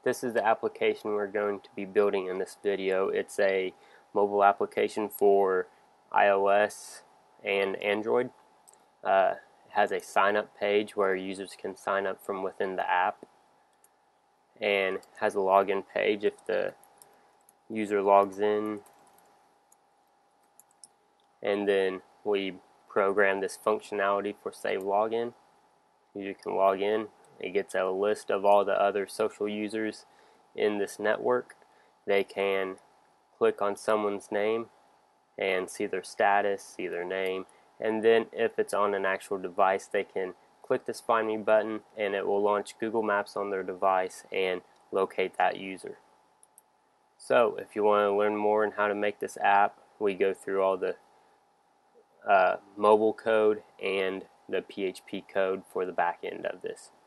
This is the application we're going to be building in this video. It's a mobile application for iOS and Android. It has a sign-up page where users can sign up from within the app, and has a login page if the user logs in. And then we program this functionality for save login. You can log in. It gets a list of all the other social users in this network. They can click on someone's name and see their status, see their name, and then if it's on an actual device, they can click this Find Me button and it will launch Google Maps on their device and locate that user. So if you want to learn more on how to make this app, we go through all the mobile code and the PHP code for the back end of this.